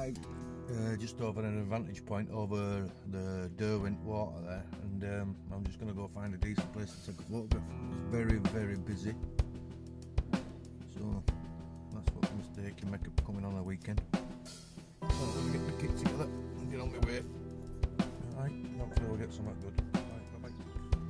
right just over an vantage point over the Derwent water there, and I'm just going to go find a decent place to take a photograph. It's very, very busy, so that's what a mistake you make up coming on a weekend. So let me get the kit together and get on my way. Alright, hopefully we'll get something good. Right, bye-bye.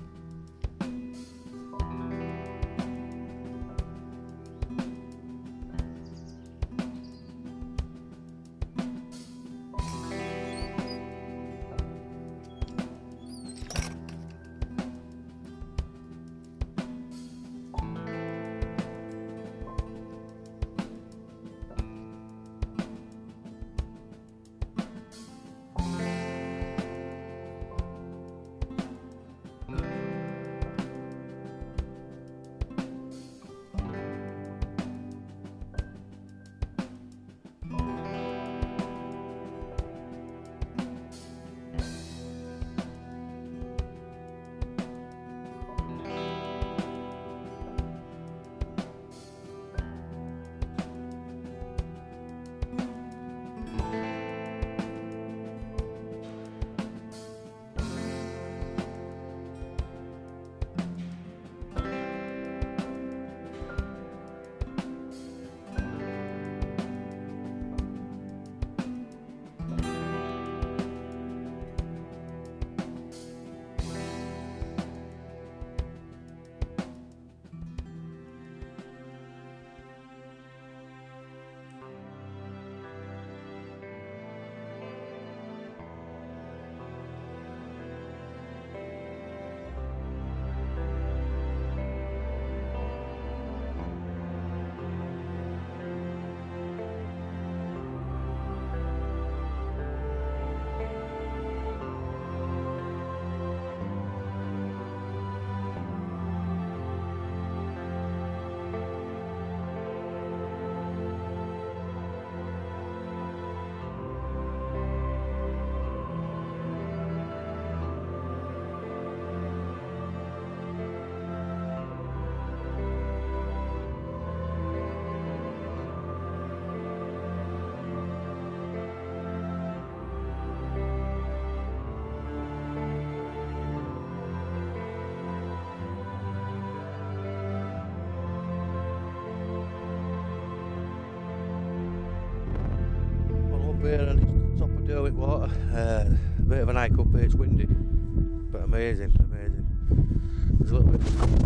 Here at the top of Derwent water, a bit of an hike up here, it's windy, but amazing, amazing. There's a little bit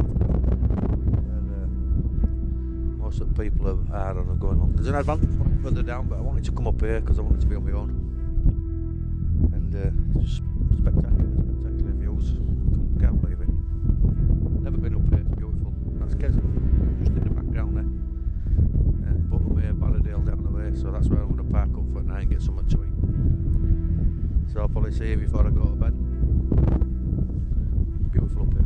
where most of the people are on and going on. There's an advantage point further down, but I wanted to come up here because I wanted to be on my own. And it's just spectacular, spectacular views. Can't believe it. Never been up here, it's beautiful. That's Kerton, just in the background there. Bottom here, Ballardale down the way, so that's where I'm going to park up for tonight and get something to eat. So I'll probably see you before I go to bed. Beautiful up here.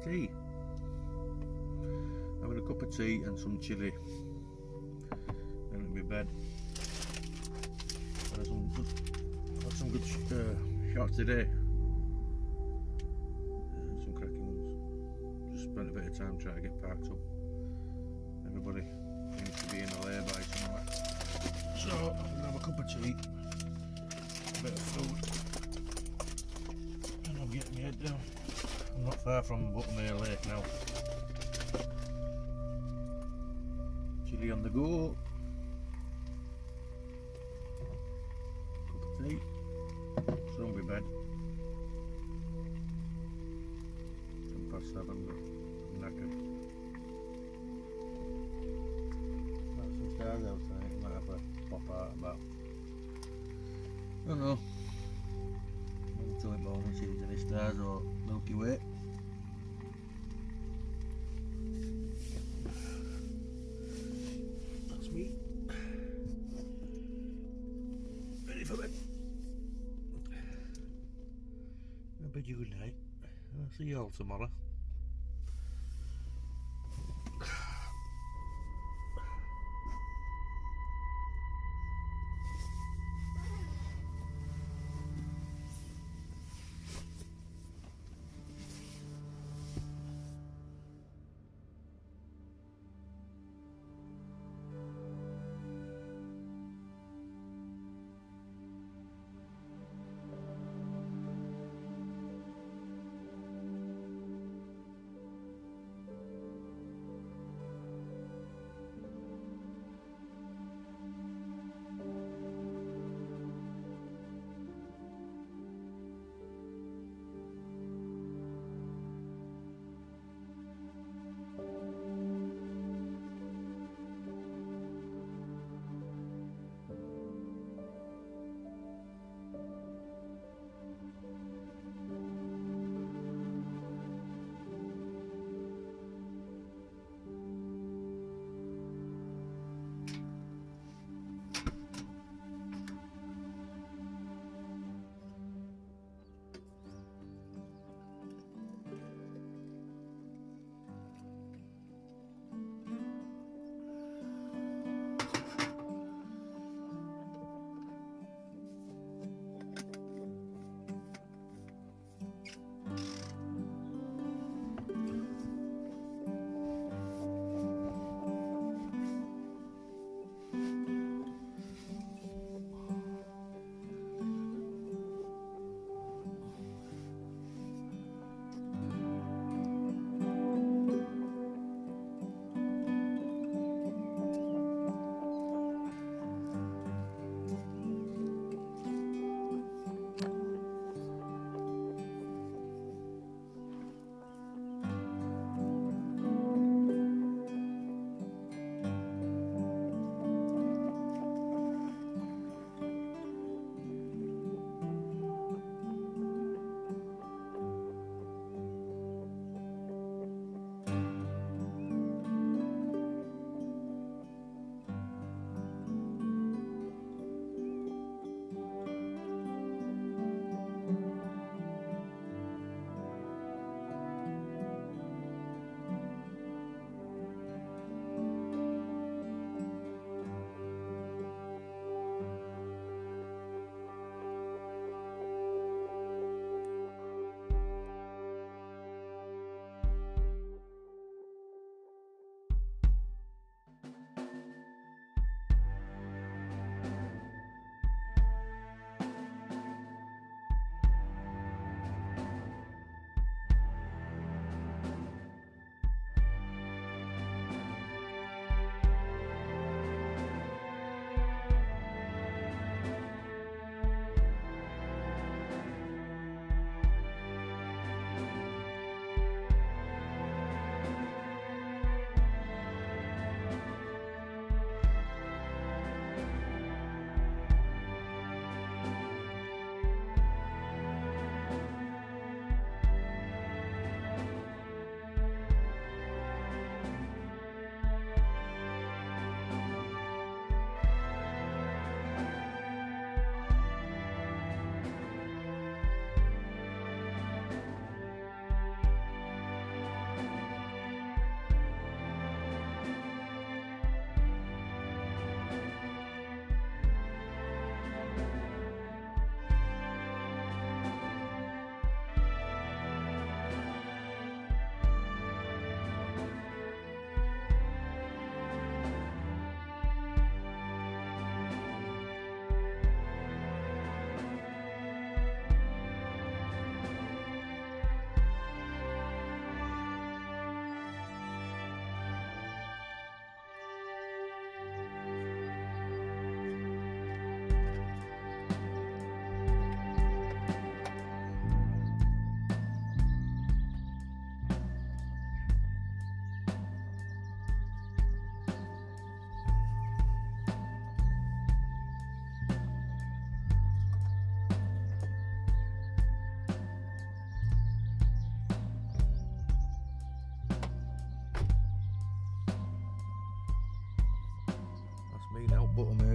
tea. Having a cup of tea and some chilli. And in my bed. Had some good shots today. Some cracking ones. Just spent a bit of time trying to get parked up. Everybody seems to be in a lay-by somewhere. So I'm gonna have a cup of tea, a bit of food, and I'll get my head down. I'm not far from Buttermere Lake now. Chilli on the go. Cup of tea. Still in my bed. 7:10, but I'm knackered. Got some stars outside, might have a pop out about. I don't know. Maybe till it morning, see if there's any stars or Milky Way. That's me. Ready for bed. I bid you good night. I'll see you all tomorrow.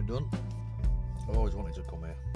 We're done. I've always wanted to come here.